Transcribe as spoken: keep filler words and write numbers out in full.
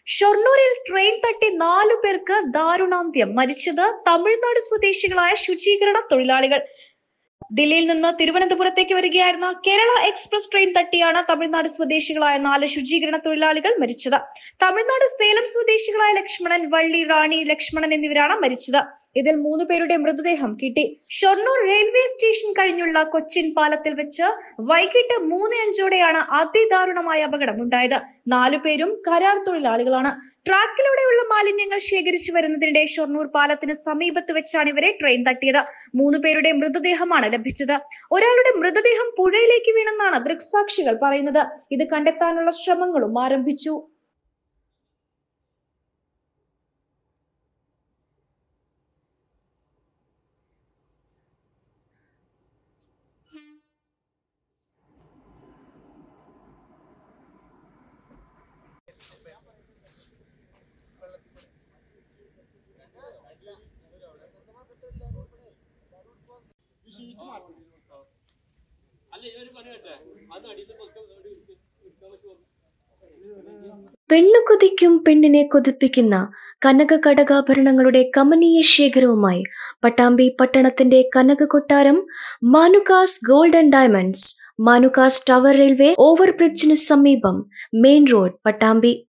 ഷൊർണൂരിൽ train തട്ടി നാലു പേർക്ക് ദാരുണാന്ത്യം. മരിച്ചത് തമിഴ്നാട് സ്വദേശികളായ ശുചീകരണ തൊഴിലാളികൾ. ദില്ലിയിൽ നിന്ന് തിരുവനന്തപുരത്തേക്ക് വരികയായിരുന്ന കേരള എക്സ്പ്രസ് ട്രെയിൻ തട്ടിയാണ് തമിഴ്നാട് സ്വദേശികളായ നാല് ശുചീകരണ തൊഴിലാളികൾ മരിച്ചത്. തമിഴ്നാട് സേലം സ്വദേശികളായ ലക്ഷ്മണൻ, വള്ളി, റാണി ലക്ഷ്മണൻ എന്നിവരാണ് മരിച്ചത്. ഇതിൽ മൂന്ന് പേരുടെ മൃതദേഹം കിട്ടി. ഷൊർണൂർ റെയിൽവേ സ്റ്റേഷൻ കഴിഞ്ഞുള്ള കൊച്ചിൻ പാലത്തിൽ വെച്ച് വൈകിട്ട് മൂന്ന് അഞ്ചോടെയാണ് അതിദാരുണമായ അപകടം ഉണ്ടായത്. നാലു പേരും കരാർ തൊഴിലാളികളാണ്. ട്രാക്കിലൂടെയുള്ള മാലിന്യങ്ങൾ ശേഖരിച്ചു വരുന്നതിനിടെ ഷൊർണൂർ പാലത്തിന് സമീപത്ത് വെച്ചാണ് ഇവരെ ട്രെയിൻ തട്ടിയത്. മൂന്ന് പേരുടെ മൃതദേഹമാണ് ലഭിച്ചത്. ഒരാളുടെ മൃതദേഹം പുഴയിലേക്ക് വീണെന്നാണ് ദൃക്സാക്ഷികൾ പറയുന്നത്. ഇത് കണ്ടെത്താനുള്ള ശ്രമങ്ങളും ആരംഭിച്ചു. പെണ്ണു കൊതിക്കും പെണ്ണിനെ കൊതിപ്പിക്കുന്ന കനക കടകാഭരണങ്ങളുടെ കമനീയ ശേഖരവുമായി പട്ടാമ്പി പട്ടണത്തിന്റെ കനക കൊട്ടാരം Manukas gold and diamonds, Manukas tower railway ഓവർബ്രിഡ്ജിന് സമീപം, മെയിൻ റോഡ്, പട്ടാമ്പി.